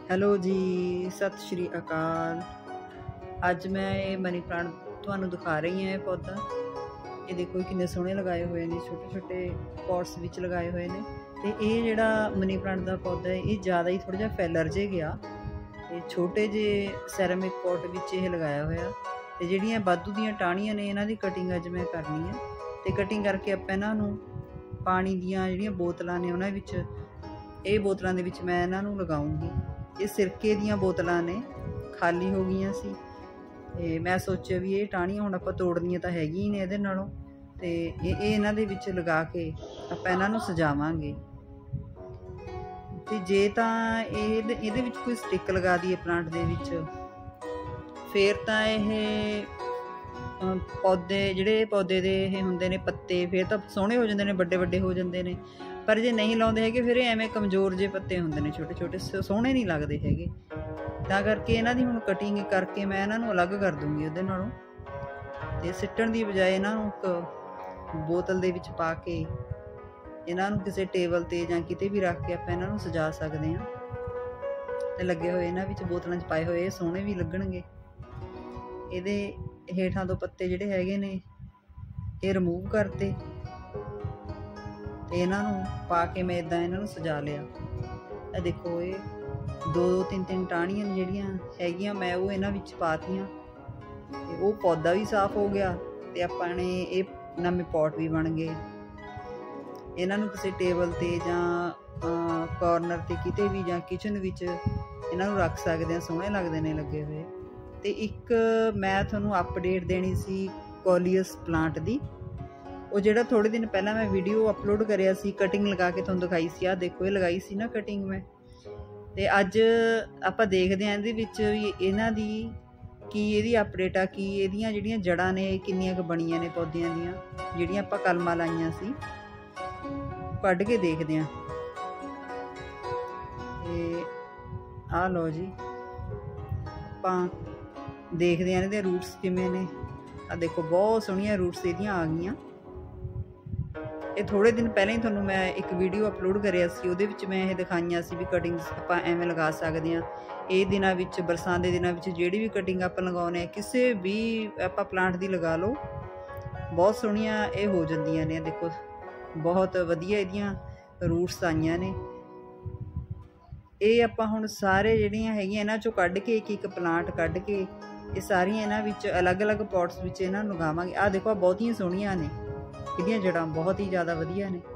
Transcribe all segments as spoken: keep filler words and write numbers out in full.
Hello ਜੀ, ਸਤਿ ਸ਼੍ਰੀ ਅਕਾਲ। ਅੱਜ मैं ये मनी प्लांट ਤੁਹਾਨੂੰ ਦਿਖਾ ਰਹੀ ਹਾਂ। ਇਹ ਪੌਦਾ ਇਹ ਦੇਖੋ ਕਿੰਨੇ ਸੋਹਣੇ ਲਗਾਏ ਹੋਏ ਨੇ, ਛੋਟੇ ਛੋਟੇ ਪੌਟਸ ਵਿੱਚ ਲਗਾਏ ਹੋਏ ਨੇ। ਤੇ ਇਹ ਜਿਹੜਾ ਮਨੀ ਪਲਾਂਟ ਦਾ ਪੌਦਾ ਹੈ ਇਹ ਜ਼ਿਆਦਾ ਹੀ ਥੋੜਾ ਜਿਹਾ ਫੈਲਰ ਜੇ ਗਿਆ ਤੇ ਛੋਟੇ ਜਿਹੇ ਸੈਰਾਮਿਕ ਪੌਟ ਵਿੱਚ ਇਹ ਲਗਾਇਆ ਹੋਇਆ। ਤੇ ਜਿਹੜੀਆਂ ਵਾਧੂ ਦੀਆਂ ਟਾਹਣੀਆਂ ਨੇ ਇਹਨਾਂ ਦੀ ਕਟਿੰਗ ਅੱਜ ਮੈਂ ਕਰਨੀ ਹੈ। ਤੇ ਕਟਿੰਗ ਕਰਕੇ ਆਪਾਂ ਇਹਨਾਂ ਨੂੰ ਪਾਣੀ ਦੀਆਂ ਜਿਹੜੀਆਂ ਬੋਤਲਾਂ ਨੇ ਉਹਨਾਂ ਵਿੱਚ, ਇਹ ਬੋਤਲਾਂ ਦੇ ਵਿੱਚ ਮੈਂ ਇਹਨਾਂ ਨੂੰ ਲਗਾਉਂਗੀ। ਇਹ ਸਿਰਕੇ ਦੀਆਂ ਬੋਤਲਾਂ ਨੇ, ਖਾਲੀ ਹੋ ਗਈਆਂ ਸੀ ਤੇ ਮੈਂ ਸੋਚਿਆ ਵੀ ਇਹ ਟਾਹਣੀਆਂ ਹੁਣ ਆਪਾਂ ਤੋੜਨੀਆਂ ਤਾਂ ਹੈਗੀਆਂ ਹੀ ਨੇ ਇਹਦੇ ਨਾਲੋਂ, ਤੇ ਇਹ ਇਹ ਇਹਨਾਂ ਦੇ ਵਿੱਚ ਲਗਾ ਕੇ ਆਪਾਂ ਇਹਨਾਂ ਨੂੰ ਸਜਾਵਾਂਗੇ। ਤੇ ਜੇ ਤਾਂ ਇਹ ਇਹਦੇ ਵਿੱਚ ਕੋਈ ਸਟਿੱਕ ਲਗਾ ਦਈਏ ਪਲਾਂਟ ਦੇ ਵਿੱਚ, ਫੇਰ ਤਾਂ ਇਹ ਪੌਦੇ ਜਿਹੜੇ ਪੌਦੇ ਦੇ ਇਹ ਹੁੰਦੇ ਨੇ ਪੱਤੇ ਫੇਰ ਤਾਂ ਸੋਹਣੇ ਹੋ ਜਾਂਦੇ ਨੇ, ਵੱਡੇ ਵੱਡੇ ਹੋ ਜਾਂਦੇ ਨੇ। ਪਰ ਜੇ ਨਹੀਂ ਲਾਉਂਦੇ ਹੈਗੇ ਫਿਰ ਇਹ ਐਵੇਂ ਕਮਜ਼ੋਰ ਜਿਹੇ ਪੱਤੇ ਹੁੰਦੇ ਨੇ, ਛੋਟੇ ਛੋਟੇ, ਸੋਹਣੇ ਨਹੀਂ ਲੱਗਦੇ ਹੈਗੇ। ਤਾਂ ਕਰਕੇ ਇਹਨਾਂ ਦੀ ਹੁਣ ਕਟਿੰਗ ਕਰਕੇ ਮੈਂ ਇਹਨਾਂ ਨੂੰ ਅਲੱਗ ਕਰ ਦੂੰਗੀ ਉਹਦੇ ਨਾਲੋਂ। ਤੇ ਸਿੱਟਣ ਦੀ ਬਜਾਏ ਇਹਨਾਂ ਨੂੰ ਇੱਕ ਬੋਤਲ ਦੇ ਵਿੱਚ ਪਾ ਕੇ ਇਹਨਾਂ ਨੂੰ ਕਿਸੇ ਟੇਬਲ ਤੇ ਜਾਂ ਕਿਤੇ ਵੀ ਰੱਖ ਕੇ ਆਪਾਂ ਇਹਨਾਂ ਨੂੰ ਸਜਾ ਸਕਦੇ ਹਾਂ। ਤੇ ਲੱਗੇ ਹੋਏ ਇਹਨਾਂ ਵਿੱਚ ਬੋਤਲਾਂ 'ਚ ਪਾਏ ਹੋਏ ਇਹ ਸੋਹਣੇ ਵੀ ਲੱਗਣਗੇ। ਇਹਦੇ ਹੇਠਾਂ ਤੋਂ ਪੱਤੇ ਜਿਹੜੇ ਹੈਗੇ ਨੇ ਇਹ ਰਿਮੂਵ ਕਰਤੇ ਤੇ ਇਹਨਾਂ ਨੂੰ ਪਾ ਕੇ ਮੈਂ ਇਦਾਂ ਇਹਨਾਂ ਨੂੰ ਸਜਾ ਲਿਆ। ਇਹ ਦੇਖੋ ਇਹ ਦੋ ਦੋ ਤਿੰਨ ਤਿੰਨ ਟਾਹਣੀਆਂ ਜਿਹੜੀਆਂ ਹੈਗੀਆਂ ਮੈਂ ਉਹ ਇਹਨਾਂ ਵਿੱਚ ਪਾਤੀਆਂ ਤੇ ਉਹ ਪੌਦਾ ਵੀ ਸਾਫ਼ ਹੋ ਗਿਆ ਤੇ ਆਪਾਂ ਨੇ ਇਹ ਨਵੇਂ ਪੌਟ ਵੀ ਬਣ ਗਏ। ਇਹਨਾਂ ਨੂੰ ਕਿਸੇ ਟੇਬਲ ਤੇ ਜਾਂ ਕਾਰਨਰ ਤੇ ਕਿਤੇ ਵੀ ਜਾਂ ਕਿਚਨ ਵਿੱਚ ਇਹਨਾਂ ਨੂੰ ਰੱਖ ਸਕਦੇ ਹਾਂ, ਸੋਹਣੇ ਲੱਗਦੇ ਨੇ ਲੱਗੇ ਹੋਏ। ਤੇ ਇੱਕ ਮੈਂ ਤੁਹਾਨੂੰ ਅਪਡੇਟ ਦੇਣੀ ਸੀ ਕੋਲੀਅਸ ਪਲਾਂਟ ਦੀ। ਉਹ ਜਿਹੜਾ ਥੋੜੇ ਦਿਨ ਪਹਿਲਾਂ ਮੈਂ ਵੀਡੀਓ ਅਪਲੋਡ ਕਰਿਆ ਸੀ, ਕਟਿੰਗ ਲਗਾ ਕੇ ਤੁਹਾਨੂੰ ਦਿਖਾਈ ਸੀ। ਆਹ ਦੇਖੋ ਇਹ ਲਗਾਈ ਸੀ ਨਾ ਕਟਿੰਗ ਮੈਂ। ਤੇ ਅੱਜ ਆਪਾਂ ਦੇਖਦੇ ਹਾਂ ਇਹਦੇ ਵਿੱਚ ਵੀ ਇਹਨਾਂ ਦੀ ਕੀ ਇਹਦੀ ਅਪਡੇਟ ਆ, ਕੀ ਇਹਦੀਆਂ ਜਿਹੜੀਆਂ ਜੜ੍ਹਾਂ ਨੇ ਕਿੰਨੀਆਂ ਕੁ ਬਣੀਆਂ ਨੇ ਪੌਦਿਆਂ ਦੀਆਂ, ਜਿਹੜੀਆਂ ਆਪਾਂ ਕਲਮਾਂ ਲਾਈਆਂ ਸੀ, ਕੱਢ ਕੇ ਦੇਖਦੇ ਹਾਂ। ਤੇ ਆਹ ਲਓ ਜੀ, ਆਪਾਂ ਦੇਖਦੇ ਹਾਂ ਇਹਦੇ ਰੂਟਸ ਕਿਵੇਂ ਨੇ। ਆ ਦੇਖੋ ਬਹੁਤ ਸੋਹਣੀਆਂ ਰੂਟਸ ਇਹਦੀਆਂ ਆ ਗਈਆਂ। ਇਹ ਥੋੜੇ ਦਿਨ ਪਹਿਲਾਂ ਹੀ ਤੁਹਾਨੂੰ ਮੈਂ ਇੱਕ ਵੀਡੀਓ ਅਪਲੋਡ ਕਰਿਆ ਸੀ, ਉਹਦੇ ਵਿੱਚ ਮੈਂ ਇਹ ਦਿਖਾਈਆਂ ਸੀ ਵੀ ਕਟਿੰਗਸ ਆਪਾਂ ਐਵੇਂ ਲਗਾ ਸਕਦੇ ਹਾਂ। ਇਹ ਦਿਨਾਂ ਵਿੱਚ, ਬਰਸਾਤ ਦੇ ਦਿਨਾਂ ਵਿੱਚ ਜਿਹੜੀ ਵੀ ਕਟਿੰਗ ਆਪਾਂ ਲਗਾਉਂਦੇ ਹਾਂ ਕਿਸੇ ਵੀ ਆਪਾਂ ਪਲਾਂਟ ਦੀ ਲਗਾ ਲਓ, ਬਹੁਤ ਸੋਹਣੀਆਂ ਇਹ ਹੋ ਜਾਂਦੀਆਂ ਨੇ। ਦੇਖੋ ਬਹੁਤ ਵਧੀਆ ਇਹਦੀਆਂ ਰੂਟਸ ਆਈਆਂ ਨੇ। ਇਹ ਆਪਾਂ ਹੁਣ ਸਾਰੇ ਜਿਹੜੀਆਂ ਹੈਗੀਆਂ ਇਹਨਾਂ 'ਚੋਂ ਕੱਢ ਕੇ ਇੱਕ ਇੱਕ ਪਲਾਂਟ ਕੱਢ ਕੇ ਇਹ ਸਾਰੀਆਂ ਇਹਨਾਂ ਵਿੱਚ ਅਲੱਗ-ਅਲੱਗ ਪੌਟਸ ਵਿੱਚ ਇਹਨਾਂ ਨੂੰ ਲਗਾਵਾਂਗੇ। ਆਹ ਦੇਖੋ ਬਹੁਤੀਆਂ ਸੋਹਣੀਆਂ ਨੇ, ਇਹਦੀਆਂ ਜੜ੍ਹਾਂ ਬਹੁਤ ਹੀ ਜ਼ਿਆਦਾ ਵਧੀਆ ਨੇ।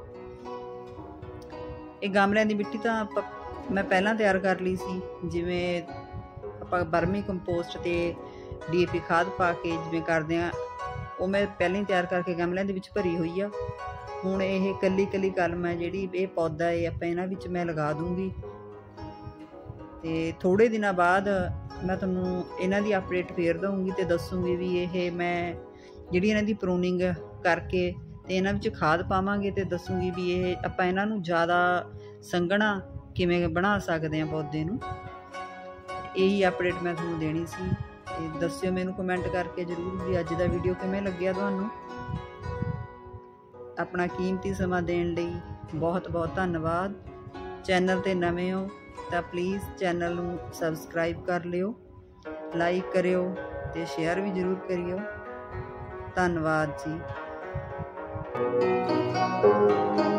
ਇਹ ਗਮਲਿਆਂ ਦੀ ਮਿੱਟੀ ਤਾਂ ਆਪਾਂ ਮੈਂ ਪਹਿਲਾਂ ਤਿਆਰ ਕਰ ਲਈ ਸੀ, ਜਿਵੇਂ ਆਪਾਂ ਬਰਮੀ ਕੰਪੋਸਟ ਤੇ ਡੀ ਏ ਪੀ ਖਾਦ ਪਾ ਕੇ ਜਿਵੇਂ ਕਰਦੇ ਹਾਂ, ਉਹ ਮੈਂ ਪਹਿਲਾਂ ਹੀ ਤਿਆਰ ਕਰਕੇ ਗਮਲਿਆਂ ਦੇ ਵਿੱਚ ਭਰੀ ਹੋਈ ਆ। ਹੁਣ ਇਹ ਇਕੱਲੀ ਇਕੱਲੀ ਕਲਮ ਹੈ ਜਿਹੜੀ ਇਹ ਪੌਦਾ ਹੈ ਆਪਾਂ ਇਹਨਾਂ ਵਿੱਚ ਮੈਂ ਲਗਾ ਦੂੰਗੀ। ਤੇ ਥੋੜ੍ਹੇ ਦਿਨਾਂ ਬਾਅਦ ਮੈਂ ਤੁਹਾਨੂੰ ਇਹਨਾਂ ਦੀ ਅਪਡੇਟ ਫੇਰ ਦਊਂਗੀ ਤੇ ਦੱਸੂੰਗੀ ਵੀ ਇਹ ਮੈਂ ਜਿਹੜੀ ਇਹਨਾਂ ਦੀ ਪ੍ਰੂਨਿੰਗ ਕਰਕੇ ਤੇ ਇਹਨਾਂ ਵਿੱਚ ਖਾਦ ਪਾਵਾਂਗੇ ਤੇ ਦੱਸੂੰਗੀ ਵੀ ਇਹ ਆਪਾਂ ਇਹਨਾਂ ਨੂੰ ਜ਼ਿਆਦਾ ਸੰਘਣਾ ਕਿਵੇਂ ਬਣਾ ਸਕਦੇ ਹਾਂ ਪੌਦੇ ਨੂੰ। ਇਹੀ ਅਪਡੇਟ ਮੈਂ ਤੁਹਾਨੂੰ ਦੇਣੀ ਸੀ। ਤੇ ਦੱਸਿਓ ਮੈਨੂੰ ਕਮੈਂਟ ਕਰਕੇ ਜ਼ਰੂਰ ਵੀ ਅੱਜ ਦਾ ਵੀਡੀਓ ਕਿਵੇਂ ਲੱਗਿਆ ਤੁਹਾਨੂੰ। ਆਪਣਾ ਕੀਮਤੀ ਸਮਾਂ ਦੇਣ ਲਈ ਬਹੁਤ ਬਹੁਤ ਧੰਨਵਾਦ। ਚੈਨਲ 'ਤੇ ਨਵੇਂ ਹੋ ਤਾਂ ਪਲੀਜ਼ ਚੈਨਲ ਨੂੰ ਸਬਸਕ੍ਰਾਈਬ ਕਰ ਲਿਓ, ਲਾਈਕ ਕਰਿਓ ਤੇ ਸ਼ੇਅਰ ਵੀ ਜ਼ਰੂਰ ਕਰਿਓ। ਧੰਨਵਾਦ ਜੀ।